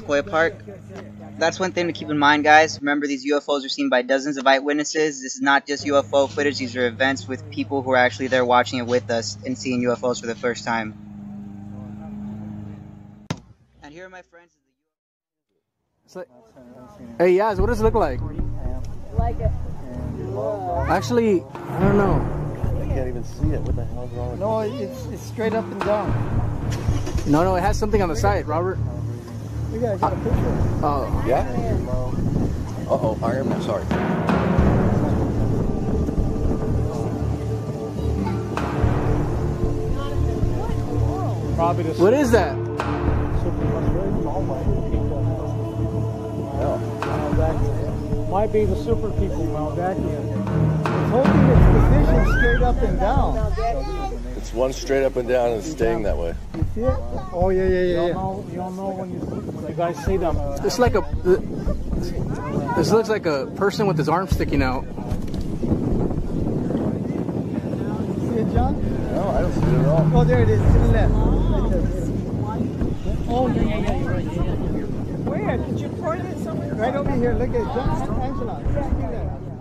Sequoia Park. That's one thing to keep in mind, guys. Remember, these UFOs are seen by dozens of eyewitnesses. This is not just UFO footage. These are events with people who are actually there watching it with us and seeing UFOs for the first time. And here are my friends. It's like, hey, Yaz, what does it look like? Like it. Actually, I don't know. I can't even see it. What the hell is wrong with No, it's straight up and down. No, it has something on the side, Robert. Look at, I got a picture. Oh. Yeah? Uh-oh, Iron Man, sorry. Probably the What is that? Might be the super people Mount Dacia. It's holding its position straight up and down. It's one straight up and down and staying that way. You see it? Oh yeah. You don't know when you guys see them. It's like a. This looks like a person with his arm sticking out. See it, John? No, I don't see it at all. Oh, there it is, to the left. Right there. Oh yeah. Where? Did you point it somewhere? Right over here. Look at John. Angela.